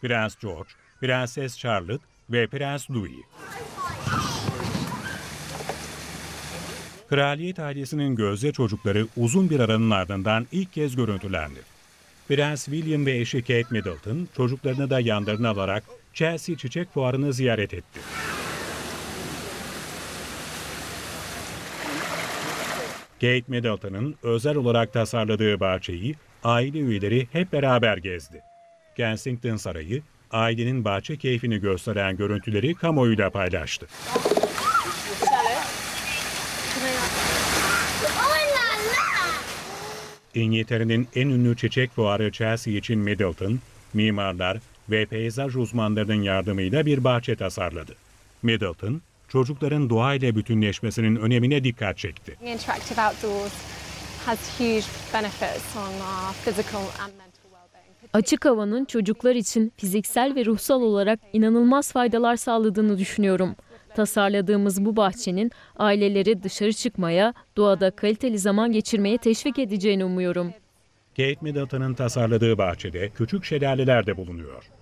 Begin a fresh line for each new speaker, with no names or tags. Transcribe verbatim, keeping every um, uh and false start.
Prens George, Prenses Charlotte ve Prens Louis. Kraliyet ailesinin gözde çocukları uzun bir aranın ardından ilk kez görüntülendi. Prens William ve eşi Kate Middleton çocuklarını da yanlarına alarak Chelsea Çiçek Fuarı'nı ziyaret etti. Kate Middleton'ın özel olarak tasarladığı bahçeyi aile üyeleri hep beraber gezdi. Kensington Sarayı, ailenin bahçe keyfini gösteren görüntüleri kamuoyuyla paylaştı. İngiltere'nin en ünlü çiçek fuarı Chelsea için Middleton, mimarlar ve peyzaj uzmanlarının yardımıyla bir bahçe tasarladı. Middleton, çocukların doğayla bütünleşmesinin önemine dikkat çekti.
Açık havanın çocuklar için fiziksel ve ruhsal olarak inanılmaz faydalar sağladığını düşünüyorum. Tasarladığımız bu bahçenin aileleri dışarı çıkmaya, doğada kaliteli zaman geçirmeye teşvik edeceğini umuyorum.
Kate Middleton'ın tasarladığı bahçede küçük şelaleler de bulunuyor.